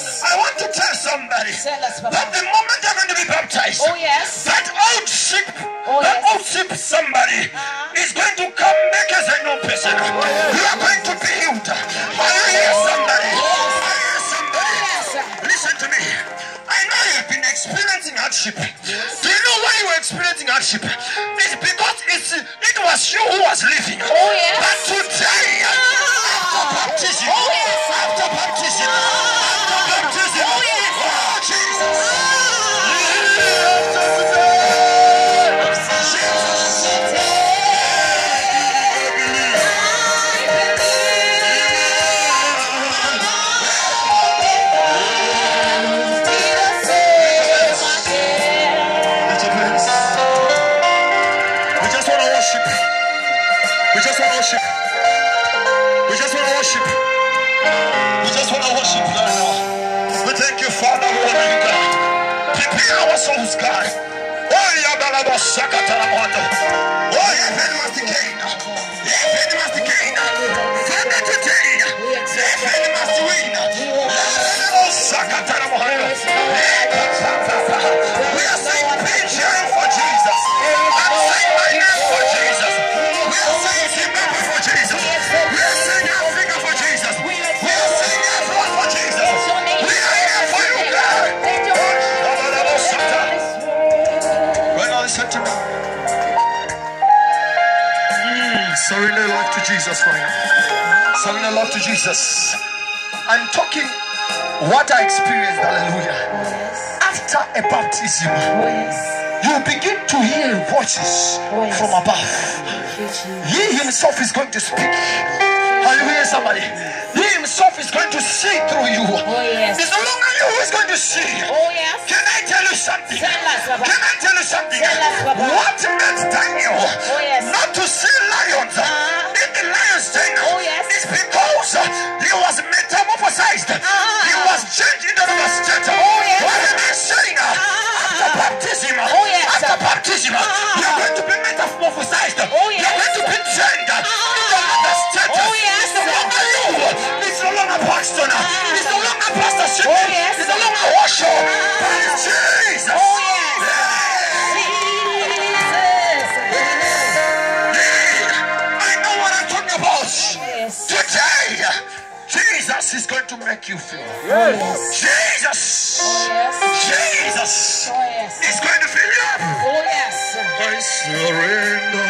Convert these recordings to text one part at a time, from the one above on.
yes. I want to tell somebody that the moment they're going to be baptized, that old sheep, somebody is going to come back as a new person. You are going to be healed. Are you here, somebody? Listen to me. I know you've been experiencing hardship. Do you know why you were experiencing hardship? It's because it was you who was living. But today, after baptism, after baptism, Jesus. Father, we honor you, God. Prepare our souls, God. Oh, Yabalaba Sakataramondo. Oh, heaven must gain. Heaven must gain. Father, today, heaven must win. Sakataramondo. We are saying, Patreon for Jesus. I'm saying my name for Jesus. We are saying Zimbabwe for Jesus. We are saying Africa for Jesus. We are saying everyone for Jesus. We are here for you, God. Right now, listen to me. Surrender your life to Jesus right now. Surrender your life to Jesus. I'm talking what I experienced, hallelujah. After a baptism, you begin to hear voices from above. He himself is going to speak. Hallelujah, somebody. He himself is going to see through you. It's no longer you who is going to see. Can I tell you something? Can I tell you something? What made Daniel not to see lions in the lion's den is because he was metamorphosized. He was changed into another state. What am I saying? After baptism, after baptism, you are going to be metamorphosized. You are going to be changed into another state. It's no longer you. It's no longer Parkstone. It's no longer Pastor Shimon. It's no longer Washoe. But it's Jesus. I know what I'm talking about. Today, Jesus is going to make you feel. Jesus. Jesus is going to fill you up. I surrender.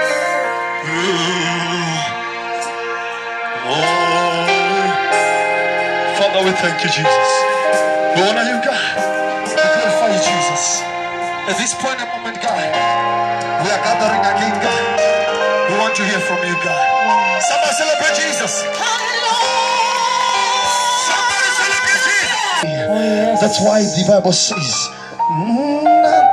Father, we thank you, Jesus. We honor you, God. We glorify you, Jesus. At this point in moment, God, we are gathering again, God. We want to hear from you, God. Somebody celebrate Jesus. Somebody celebrate Jesus. That's why the Bible says,